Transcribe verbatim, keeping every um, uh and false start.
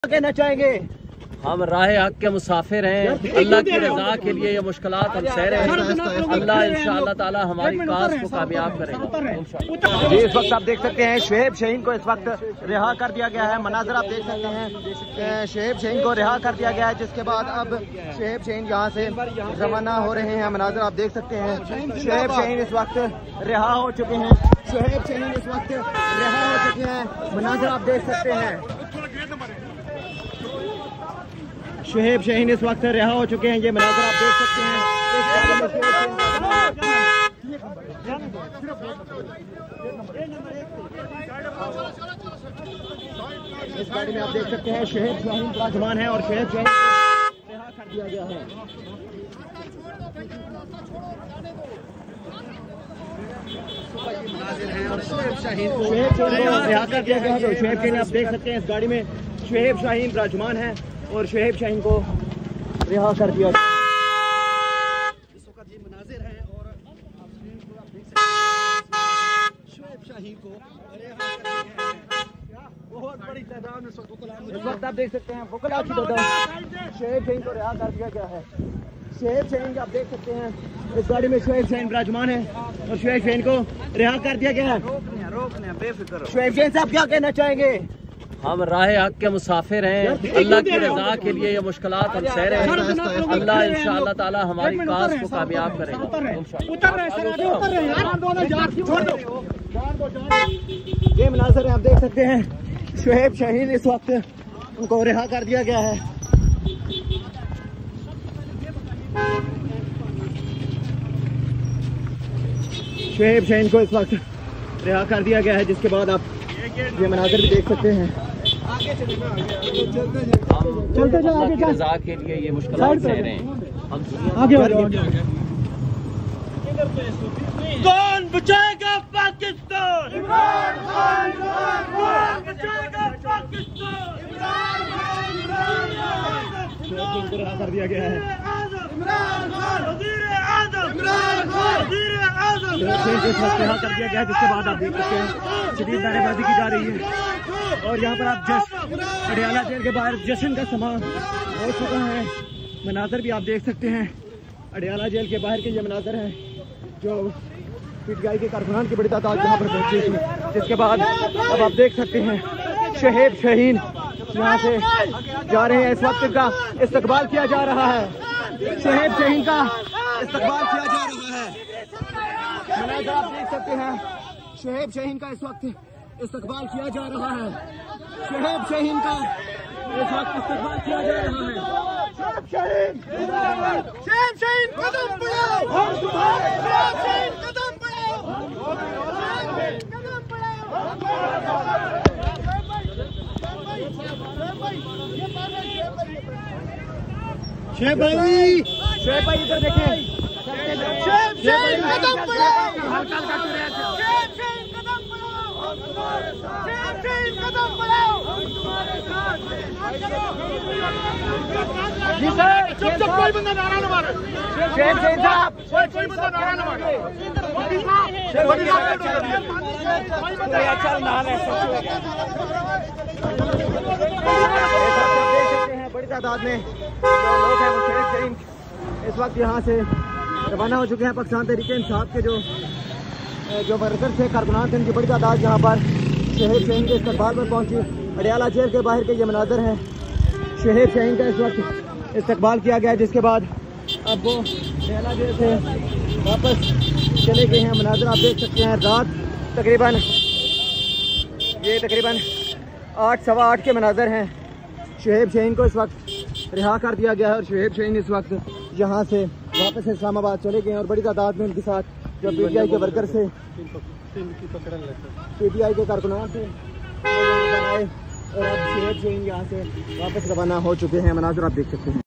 कहना चाहेंगे? हम राह हक के मुसाफिर हैं। अल्लाह की रजा के लिए ये मुश्किलात हम सह रहे हैं। अल्लाह इंशाअल्लाह ताला हमारी काज को कामयाब करेगा। जी, इस वक्त आप देख सकते हैं शुएब शाहीन को इस वक्त रिहा कर दिया गया है। मनाजर आप देख सकते हैं, शुएब शाहीन को रिहा कर दिया गया है, जिसके बाद अब शुएब शाहीन यहाँ से रवाना हो रहे हैं। मनाजर आप देख सकते हैं, शुएब शाहीन इस वक्त रिहा हो चुके हैं। शुएब शाहीन इस वक्त रिहा हो चुके हैं। मनाजर आप देख सकते हैं, शुएब शाहीन इस वक्त रिहा हो चुके हैं। ये मनाजर आप देख सकते हैं। इस गाड़ी में आप देख सकते हैं शुएब शाहीन विराजमान है और शुएब शाहीन रिहा कर दिया गया है। शुएब शाहीन को रिहा कर दिया गया है। तो शुएब शाहीन आप देख सकते हैं, इस गाड़ी में शुएब शाहीन विराजमान है और शुएब शाहीन को रिहा कर दिया। इस वक्त ये मनाजिर हैं और आप देख सकते हैं शुएब शाहीन को रिहा कर दिया है। बहुत बड़ी तादाद में इस वक्त आप देख सकते हैं वकला की तादाद शुएब शाहीन को रिहा कर दिया गया है। शुएब शाहीन आप देख सकते हैं, इस गाड़ी में शुएब शाहीन विराजमान है और शुएब शाहीन को रिहा कर दिया गया है। रोकने रोकने बेफिक्र। शुएब शाहीन साहब क्या कहना चाहेंगे? हम राह हक के मुसाफिर हैं। अल्लाह की रजा के लिए ये मुश्किलात हम सह रहे हैं। अल्लाह इंशाअल्लाह ताला हमारी काज को कामयाब करेगा। ये मनाज़र आप देख सकते हैं, शुएब शाहीन इस वक्त उनको रिहा कर दिया गया है। शुएब शाहीन को इस वक्त रिहा कर दिया गया है, जिसके बाद आप ये मनाज़र भी देख सकते हैं। चलते जाओ आगे, रजा के लिए ये मुश्किलात सह रहे हैं। हम आगे आगे। कौन बचाएगा पाकिस्तान? इमरान खान। कौन बचाएगा पाकिस्तान? इमरान खान। इनको रिहा कर दिया गया है। इमरान खान वज़ीर आज़म। इमरान खान वज़ीर आज़म। रिहा कर दिया गया है, जिसके बाद आप देख सकते हैं शदीद नारेबाजी की जा रही है और यहाँ पर आप जश्न अडियाला जेल के बाहर जश्न का समा हो चुका है। मनाजर भी आप देख सकते हैं, अडियाला जेल के बाहर के ये मनाजर हैं जो पीटीआई के कारकुनान की बड़ी तादाद यहाँ पर पहुंची थी। जिसके बाद अब आप देख सकते हैं शुएब शाहीन यहाँ से जा रहे हैं। इस वक्त इनका इस्तकबाल किया जा रहा है। शुएब शाहीन का इस्तकबाल किया जा रहा है। मनाजर आप देख सकते हैं, शुएब शाहीन का इस वक्त इस्तकबाल किया जा रहा है। शुएब शाहीन का इस वक्त इस्तकबाल किया जा रहा है। शुएब शाहीन, शुएब शाहीन कदम बढ़ाओ, शुएब शाहीन कदम बढ़ाओ, कदम बढ़ाओ। शुएब भाई, शुएब भाई इधर देखें। शुएब शाहीन कदम बढ़ाओ, शुएब शाहीन कदम बढ़ाओ, शुएब शाहीन कदम बढ़ाओ। जी सर, जब तक कोई बंदा नारा न मारे, शुएब शाहीन साहब, कोई कोई बंदा नारा न मारे। चल नाल बड़ी तादाद में जो लोग हैं वो शुएब शाहीन इस वक्त यहाँ से रवाना हो चुके हैं। पाकिस्तान तहरीक इंसाफ के जो जो वर्कर थे, कारकुनान थे, उनकी बड़ी तादाद यहाँ पर शुएब शाहीन के इस्तकबाल पर पहुंची। अडियाला जेल के बाहर के ये मनाजर हैं। शुएब शाहीन का इस वक्त इस्तकबाल किया गया, जिसके बाद अब वो अडियाला जेल से वापस चले गए हैं। मनाजर आप देख सकते हैं, रात तकरीबन ये तकरीबन आठ सवा आठ के मनाजर हैं। शुएब शाहीन को इस वक्त रिहा कर दिया गया है और शुएब शाहीन इस वक्त यहाँ से वापस इस्लामाबाद चले गए हैं और बड़ी तादाद में उनके साथ जो पीटीआई के वर्कर से पीटीआई के कारकुनान थे और अब शुएब शाहीन यहाँ से वापस रवाना हो चुके हैं। मनाजर आप देख सकते हैं।